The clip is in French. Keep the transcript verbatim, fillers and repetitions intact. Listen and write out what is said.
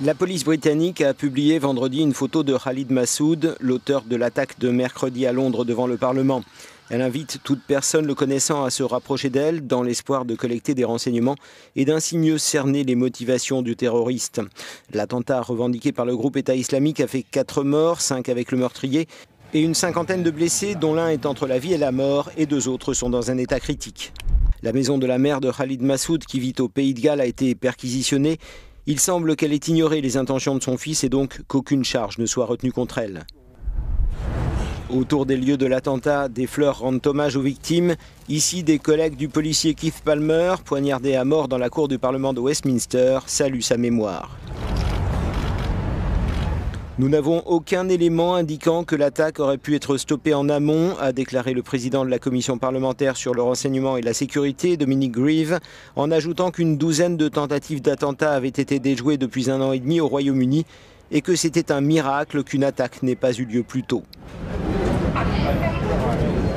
La police britannique a publié vendredi une photo de Khalid Massoud, l'auteur de l'attaque de mercredi à Londres devant le Parlement. Elle invite toute personne le connaissant à se rapprocher d'elle dans l'espoir de collecter des renseignements et d'ainsi mieux cerner les motivations du terroriste. L'attentat revendiqué par le groupe État islamique a fait quatre morts, cinq avec le meurtrier, et une cinquantaine de blessés dont l'un est entre la vie et la mort et deux autres sont dans un état critique. La maison de la mère de Khalid Massoud qui vit au Pays de Galles a été perquisitionnée. Il semble qu'elle ait ignoré les intentions de son fils et donc qu'aucune charge ne soit retenue contre elle. Autour des lieux de l'attentat, des fleurs rendent hommage aux victimes. Ici, des collègues du policier Keith Palmer, poignardé à mort dans la cour du Parlement de Westminster, saluent sa mémoire. Nous n'avons aucun élément indiquant que l'attaque aurait pu être stoppée en amont, a déclaré le président de la commission parlementaire sur le renseignement et la sécurité, Dominic Grieve, en ajoutant qu'une douzaine de tentatives d'attentat avaient été déjouées depuis un an et demi au Royaume-Uni et que c'était un miracle qu'une attaque n'ait pas eu lieu plus tôt.